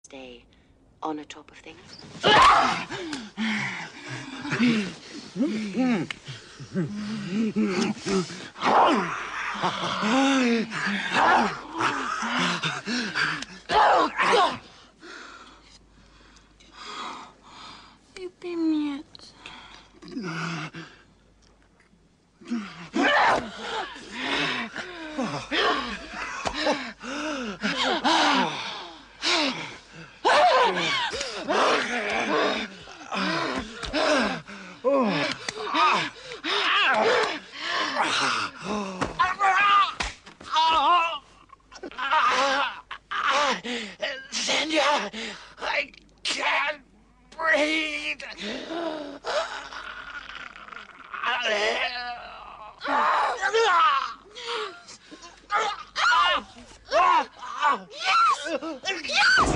stay on top of things. Любимец. Xenia, I can't breathe. Yes! Yes!